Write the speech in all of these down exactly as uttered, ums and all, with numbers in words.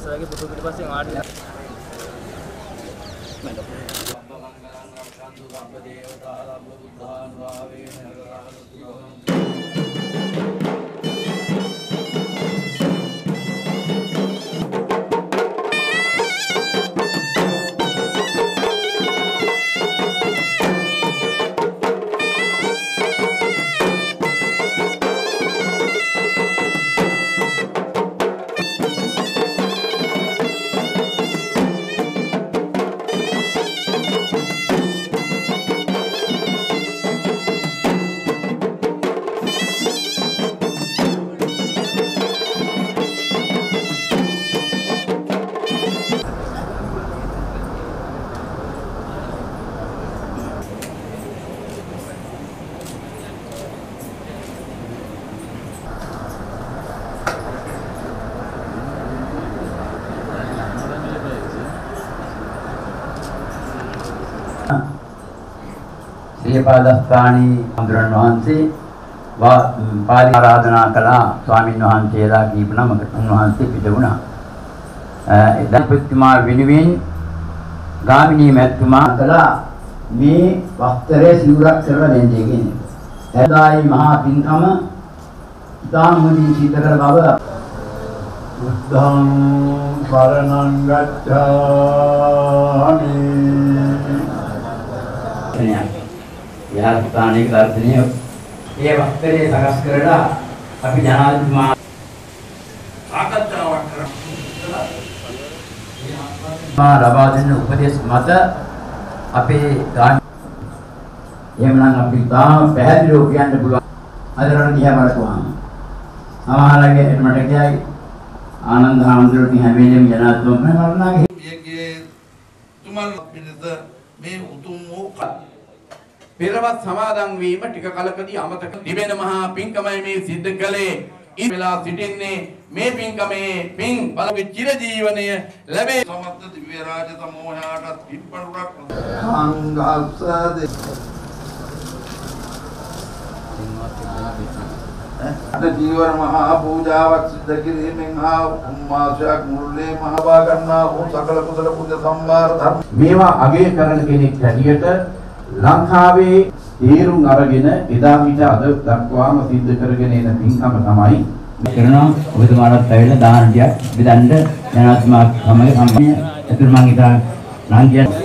වගේ පුතු පිටිපස්සෙන් වාඩි වෙලා ශ්‍රීපාදස්ථානී හඳුරන වහන්සේ පාලි ආරාධනා කළා ස්වාමීන් වහන්සේලා කීප නමකට උන්වහන්සේ පිට වුණා. එදා ප්‍රතිමා වෙනුවෙන් ගාමිණී මැතිතුමා කළා මේ වස්ත්‍රයේ සිවුරක් කරලා දෙන්නේ කියන්නේ. එදායි මහා පින්කම දානමුදී සිද්ධ කර බව බුද්ධං සරණං ගච්ඡාමි. විහාරස්ථානයේ දර්ශනීය ඒ වස්ත්‍රයේ සකස් කරලා අපි ජනාධිපතිතුමා සාකච්ඡාවක් කරා ලබා දෙන උපදේශ මත අපේ ගාන එහෙමනම් අපි තාම පැහැදිලිව කියන්න පුළුවන් අදරණ දිහා බලපුවාම සමහරගේ මට කියයි ආනන්ද හාමුදුරුවෝ හැම වෙලේම ජනාධිපතිතුමා මරණාගේ මේකේ තුමන් පිළිද මේ උතුම් වූ පෙරවත් සමාදන් වීම ටික කලකදී අමතක තිබෙන මහා පින්කමයි මේ සිද්ධ කළේ. ඊ වෙලා සිටින්නේ මේ පින්කමේ පින් බලගේ චිර ජීවනය ලැබේ. සමස්ත දිව්‍ය රාජ සමෝහයාට පිප්පරුරක් අංගස්සද අද ජීවර මහා පූජාවක් සිද්ධ කිරීමෙන් හා උම්මාසයක් මුල්ලේ මහවා ගන්නා වූ සකල කුසල පුණ්‍ය සම්භාර ධර්ම මේවා අගය කරන කෙනෙක් හැටියට ලංකාවේ තීරුම් අරගෙන එදා පිට අද දක්වාම සිද්ධ කරගෙන එන පින්කම තමයි කරනවා. ඔබතුමාලත් ඇවිල්ලා දාන ටිකක් බෙදන්න ජනාධිපතිතුමා සමග සම්බන්ධ එතුරු මං ඉතලා නම් කියන්නේ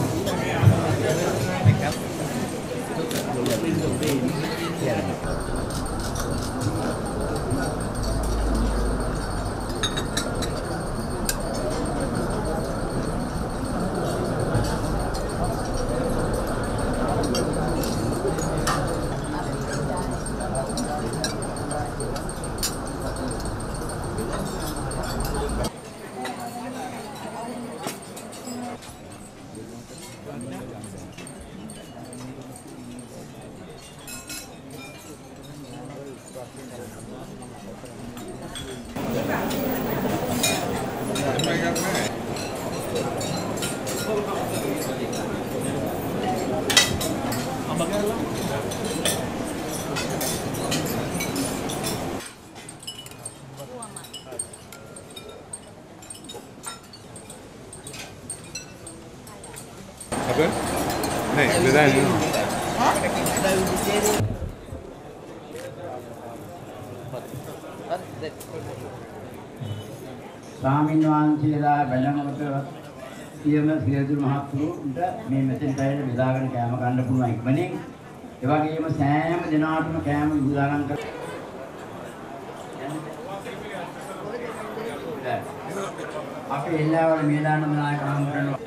apa? Nih, betul ni. ස්වාමීන් වහන්සේලා බැලනකොට සියම සියලු මහත්තුරුන්ට මේ මෙතෙන් පැයලා බෙදාගෙන කෑම ගන්න පුළුවන් ඉක්මනින්. ඒ වගේම සෑම දිනකටම කෑම බෙදා ගන්න කර අපි එල්ලාවල මේදානම නායක හම්බ කරනවා.